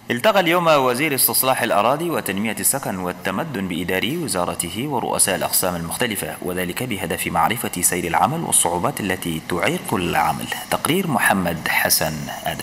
التقى اليوم وزير استصلاح الأراضي وتنمية السكن والتمدن بإداري وزارته ورؤساء الأقسام المختلفة، وذلك بهدف معرفة سير العمل والصعوبات التي تعيق العمل. تقرير محمد حسن آدم.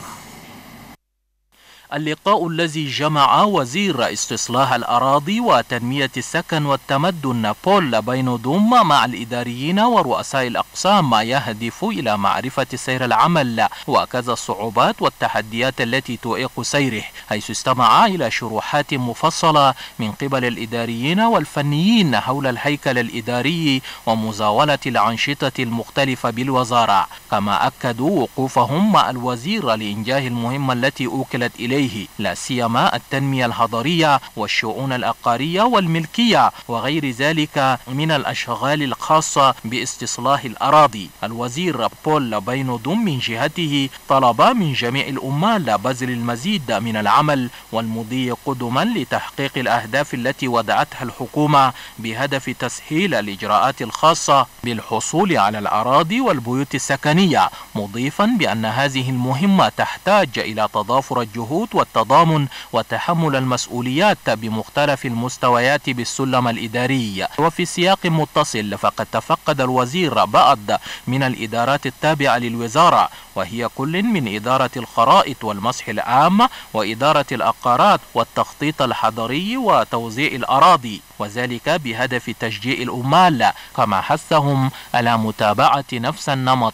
اللقاء الذي جمع وزير استصلاح الأراضي وتنمية السكن والتمدن بول بينودوم مع الإداريين ورؤساء الأقسام يهدف إلى معرفة سير العمل وكذا الصعوبات والتحديات التي تعيق سيره، حيث استمع إلى شروحات مفصلة من قبل الإداريين والفنيين حول الهيكل الإداري ومزاولة الأنشطة المختلفة بالوزارة، كما أكدوا وقوفهم مع الوزير لإنجاح المهمة التي أوكلت إليه، لا سيما التنمية الحضرية والشؤون العقارية والملكية وغير ذلك من الأشغال الخاصة باستصلاح الأراضي. الوزير بول بينودوم من جهته طلب من جميع العمال بذل المزيد من العمل والمضي قدما لتحقيق الأهداف التي وضعتها الحكومة بهدف تسهيل الإجراءات الخاصة بالحصول على الأراضي والبيوت السكنية، مضيفا بأن هذه المهمة تحتاج إلى تضافر الجهود والتضامن وتحمل المسؤوليات بمختلف المستويات بالسلم الإداري. وفي سياق متصل فقد تفقد الوزير بعض من الإدارات التابعة للوزارة، وهي كل من إدارة الخرائط والمسح العام وإدارة العقارات والتخطيط الحضري وتوزيع الأراضي، وذلك بهدف تشجيع العمال، كما حثهم على متابعة نفس النمط.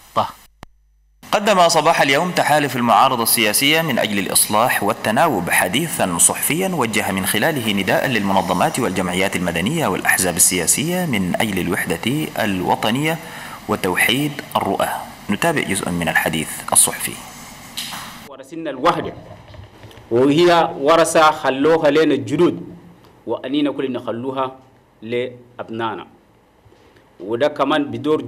قدم صباح اليوم تحالف المعارضة السياسية من أجل الإصلاح والتناوب حديثا صحفيا وجه من خلاله نداء للمنظمات والجمعيات المدنية والأحزاب السياسية من أجل الوحدة الوطنية وتوحيد الرؤى. نتابع جزء من الحديث الصحفي. ورثنا الوحدة وهي ورثة خلوها لنا الجدود وأنينا كلنا خلوها لأبنائنا، وده كمان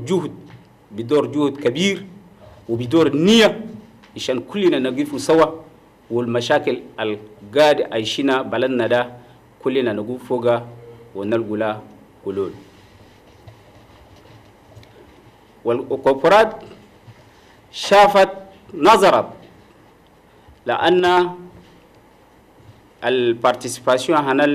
بدور جهد كبير وبدور نية عشان كلنا نقف سوا، والمشاكل القاعدة عايشينها بلدنا ده كلنا نقف فوقها ونلقوا لها حلول. والكوبرات نظرت لأن البارتيسيباسيون هنا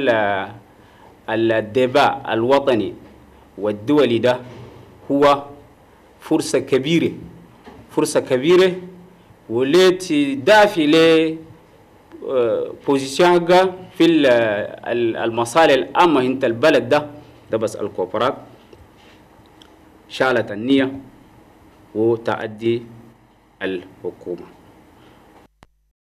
الديبا الوطني والدولي ده هو فرصة كبيرة والتي دافي ل بوزيشنها في المصالح العامة انت البلد ده بس الكوبرات شالت النية وتأدي الحكومة.